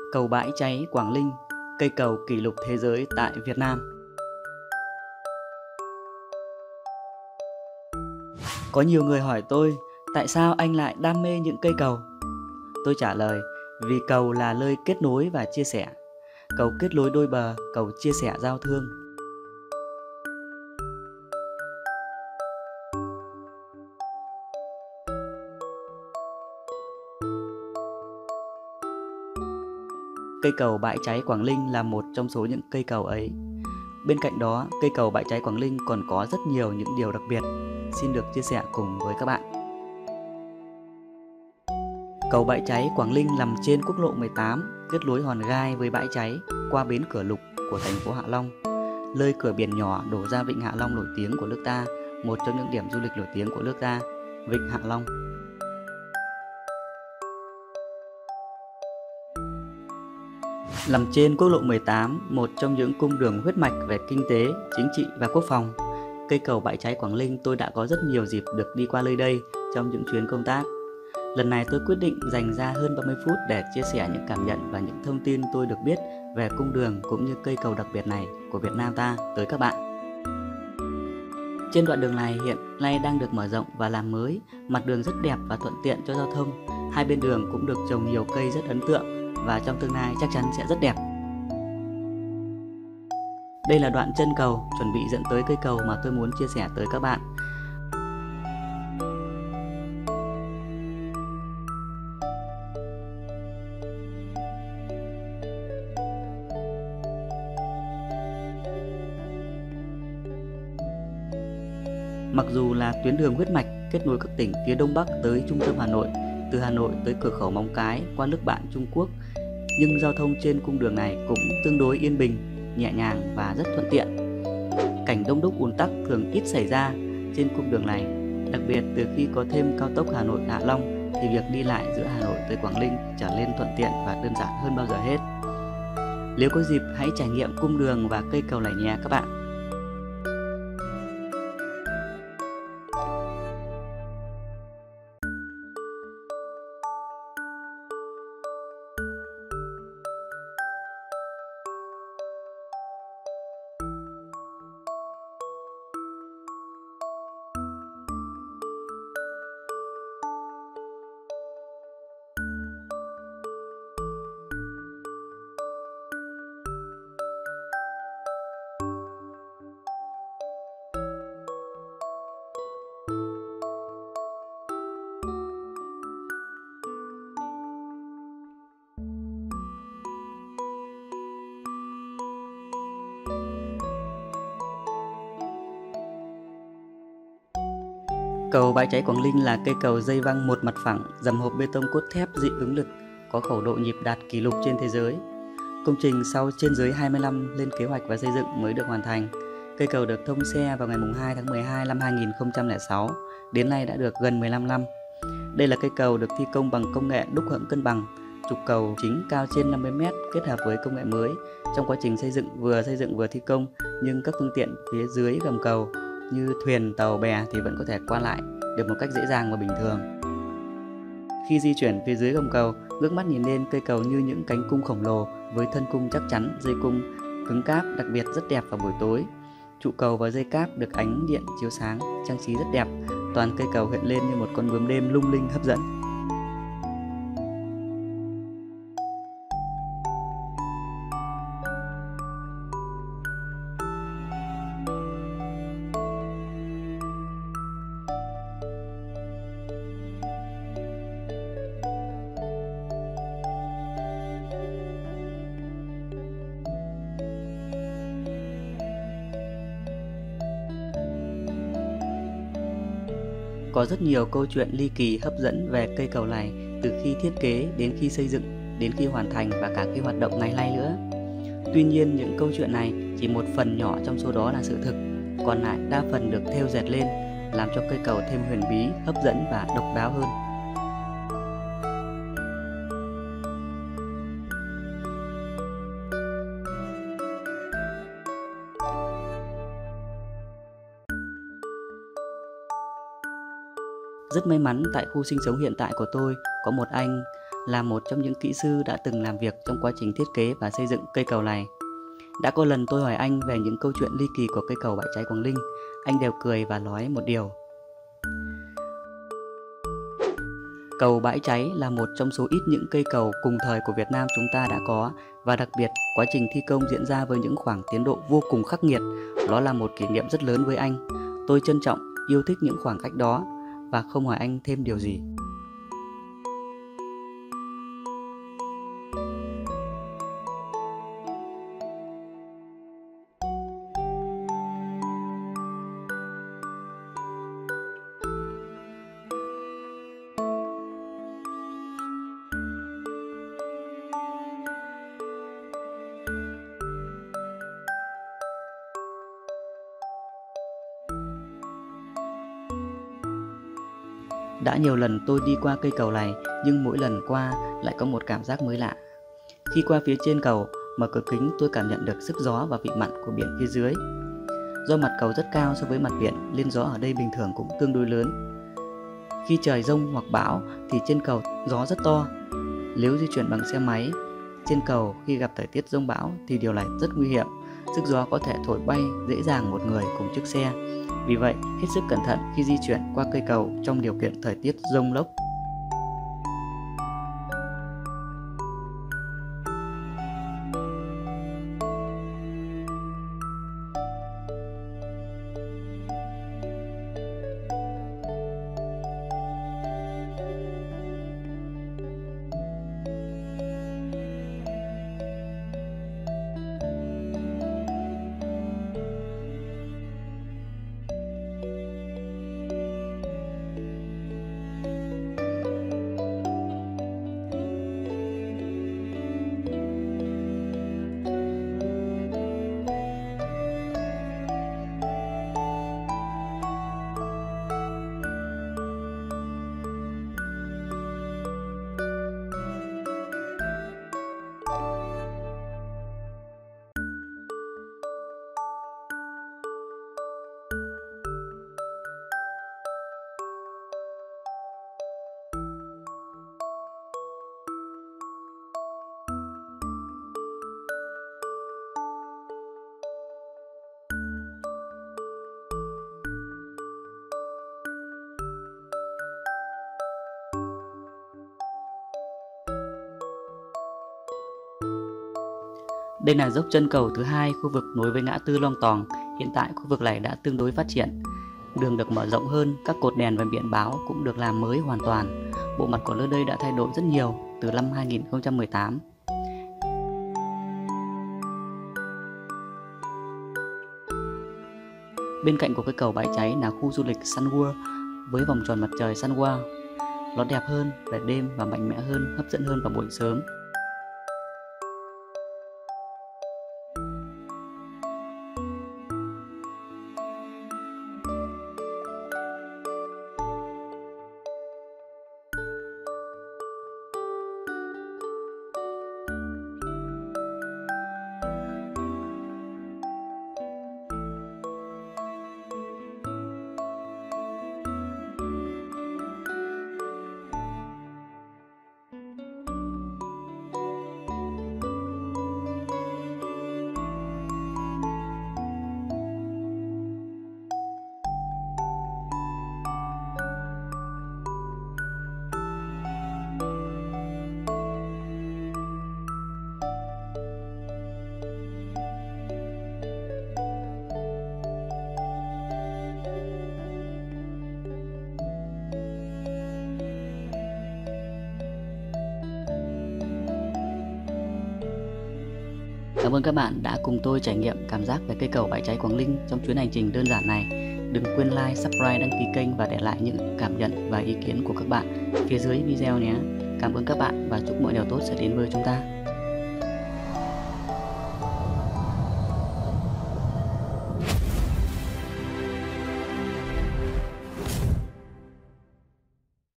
Cầu Bãi Cháy Quảng Linh, cây cầu kỷ lục thế giới tại Việt Nam. Có nhiều người hỏi tôi, tại sao anh lại đam mê những cây cầu? Tôi trả lời, vì cầu là nơi kết nối và chia sẻ. Cầu kết nối đôi bờ, cầu chia sẻ giao thương. Cây cầu Bãi Cháy Quảng Linh là một trong số những cây cầu ấy. Bên cạnh đó, cây cầu Bãi Cháy Quảng Linh còn có rất nhiều những điều đặc biệt, xin được chia sẻ cùng với các bạn. Cầu Bãi Cháy Quảng Linh nằm trên quốc lộ 18, kết nối Hòn Gai với Bãi Cháy qua bến Cửa Lục của thành phố Hạ Long, nơi cửa biển nhỏ đổ ra vịnh Hạ Long nổi tiếng của nước ta, một trong những điểm du lịch nổi tiếng của nước ta, vịnh Hạ Long. Nằm trên quốc lộ 18, một trong những cung đường huyết mạch về kinh tế, chính trị và quốc phòng, cây cầu Bãi Cháy Quảng Linh tôi đã có rất nhiều dịp được đi qua nơi đây trong những chuyến công tác. Lần này tôi quyết định dành ra hơn 30 phút để chia sẻ những cảm nhận và những thông tin tôi được biết về cung đường cũng như cây cầu đặc biệt này của Việt Nam ta tới các bạn. Trên đoạn đường này hiện nay đang được mở rộng và làm mới, mặt đường rất đẹp và thuận tiện cho giao thông. Hai bên đường cũng được trồng nhiều cây rất ấn tượng và trong tương lai chắc chắn sẽ rất đẹp. Đây là đoạn chân cầu chuẩn bị dẫn tới cây cầu mà tôi muốn chia sẻ tới các bạn. Mặc dù là tuyến đường huyết mạch kết nối các tỉnh phía Đông Bắc tới trung tâm Hà Nội, từ Hà Nội tới cửa khẩu Móng Cái qua nước bạn Trung Quốc, nhưng giao thông trên cung đường này cũng tương đối yên bình, nhẹ nhàng và rất thuận tiện. Cảnh đông đúc ùn tắc thường ít xảy ra trên cung đường này, đặc biệt từ khi có thêm cao tốc Hà Nội - Hạ Long thì việc đi lại giữa Hà Nội tới Quảng Linh trở nên thuận tiện và đơn giản hơn bao giờ hết. Nếu có dịp hãy trải nghiệm cung đường và cây cầu này nhé các bạn. Cầu Bãi Cháy Quảng Linh là cây cầu dây văng một mặt phẳng, dầm hộp bê tông cốt thép dị ứng lực, có khẩu độ nhịp đạt kỷ lục trên thế giới. Công trình sau trên dưới 20 năm lên kế hoạch và xây dựng mới được hoàn thành. Cây cầu được thông xe vào ngày 2 tháng 12 năm 2006, đến nay đã được gần 15 năm. Đây là cây cầu được thi công bằng công nghệ đúc hẫng cân bằng, trục cầu chính cao trên 50 m kết hợp với công nghệ mới. Trong quá trình xây dựng vừa thi công, nhưng các phương tiện phía dưới gầm cầu như thuyền, tàu, bè thì vẫn có thể qua lại được một cách dễ dàng và bình thường. Khi di chuyển phía dưới gầm cầu, ngước mắt nhìn lên, cây cầu như những cánh cung khổng lồ với thân cung chắc chắn, dây cung cứng cáp đặc biệt rất đẹp vào buổi tối. Trụ cầu và dây cáp được ánh điện chiếu sáng, trang trí rất đẹp. Toàn cây cầu hiện lên như một con bướm đêm lung linh hấp dẫn. Có rất nhiều câu chuyện ly kỳ hấp dẫn về cây cầu này, từ khi thiết kế đến khi xây dựng, đến khi hoàn thành và cả khi hoạt động ngày nay nữa. Tuy nhiên những câu chuyện này chỉ một phần nhỏ trong số đó là sự thực, còn lại đa phần được thêu dệt lên, làm cho cây cầu thêm huyền bí, hấp dẫn và độc đáo hơn. Rất may mắn tại khu sinh sống hiện tại của tôi có một anh là một trong những kỹ sư đã từng làm việc trong quá trình thiết kế và xây dựng cây cầu này. Đã có lần tôi hỏi anh về những câu chuyện ly kỳ của cây cầu Bãi Cháy Quảng Ninh, anh đều cười và nói một điều. Cầu Bãi Cháy là một trong số ít những cây cầu cùng thời của Việt Nam chúng ta đã có, và đặc biệt quá trình thi công diễn ra với những khoảng tiến độ vô cùng khắc nghiệt. Đó là một kỷ niệm rất lớn với anh. Tôi trân trọng, yêu thích những khoảng cách đó và không hỏi anh thêm điều gì. Đã nhiều lần tôi đi qua cây cầu này, nhưng mỗi lần qua lại có một cảm giác mới lạ. Khi qua phía trên cầu, mở cửa kính tôi cảm nhận được sức gió và vị mặn của biển phía dưới. Do mặt cầu rất cao so với mặt biển nên gió ở đây bình thường cũng tương đối lớn. Khi trời giông hoặc bão thì trên cầu gió rất to. Nếu di chuyển bằng xe máy trên cầu khi gặp thời tiết giông bão thì điều này rất nguy hiểm. Sức gió có thể thổi bay dễ dàng một người cùng chiếc xe. Vì vậy, hết sức cẩn thận khi di chuyển qua cây cầu trong điều kiện thời tiết giông lốc. Đây là dốc chân cầu thứ hai khu vực nối với ngã tư Long Tòng. Hiện tại khu vực này đã tương đối phát triển. Đường được mở rộng hơn, các cột đèn và biển báo cũng được làm mới hoàn toàn. Bộ mặt của nơi đây đã thay đổi rất nhiều từ năm 2018. Bên cạnh của cái cầu Bãi Cháy là khu du lịch Sun World với vòng tròn mặt trời Sun Wow. Nó đẹp hơn về đêm và mạnh mẽ hơn, hấp dẫn hơn vào buổi sớm. Cảm ơn các bạn đã cùng tôi trải nghiệm cảm giác về cây cầu Bãi Cháy Quảng Ninh trong chuyến hành trình đơn giản này. Đừng quên like, subscribe, đăng ký kênh và để lại những cảm nhận và ý kiến của các bạn phía dưới video nhé. Cảm ơn các bạn và chúc mọi điều tốt sẽ đến với chúng ta.